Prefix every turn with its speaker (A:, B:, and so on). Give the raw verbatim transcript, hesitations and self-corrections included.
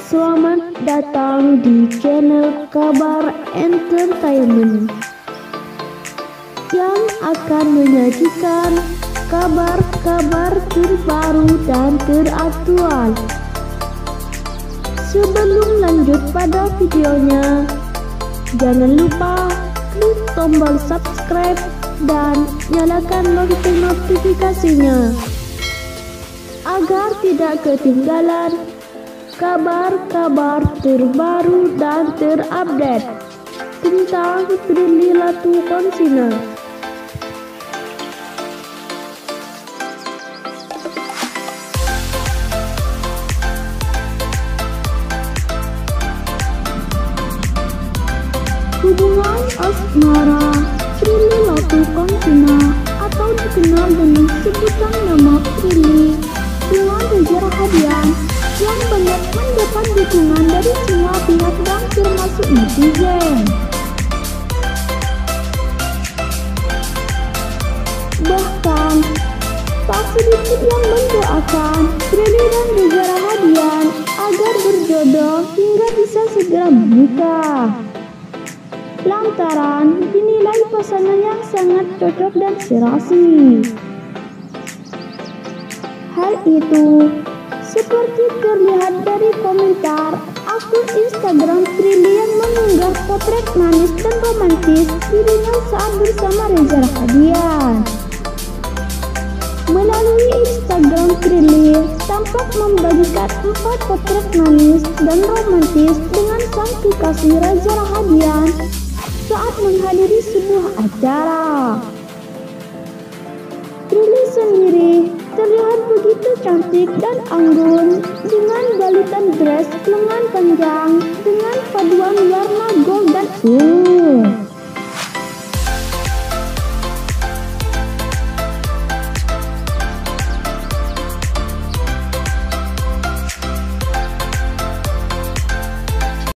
A: Selamat datang di channel Kabar Entertainment yang akan menyajikan kabar-kabar terbaru dan teraktual. Sebelum lanjut pada videonya, jangan lupa klik tombol subscribe dan nyalakan lonceng notifikasinya agar tidak ketinggalan kabar-kabar terbaru dan terupdate tentang Prilly Latuconsina. Hubungan asmara Prilly Latuconsina atau dikenal dengan sebutan nama Prilly dengan Reza Rahadian yang banyak mendapat dukungan dari semua pihak dan termasuk netizen. Bahkan tak sedikit yang mendoakan Prilly dan Reza Rahadian agar berjodoh hingga bisa segera menikah, lantaran dinilai pasangan yang sangat cocok dan serasi. Hal itu seperti terlihat dari komentar akun Instagram Prilly yang mengunggah potret manis dan romantis dirinya saat bersama Reza Rahadian. Melalui Instagram, Prilly tampak membagikan empat potret manis dan romantis dengan sang kekasih Reza Rahadian saat menghadiri sebuah acara. Prilly sendiri terlihat begitu cantik dan anggun dengan balitan dress lengan panjang dengan paduan warna gold dan ungu.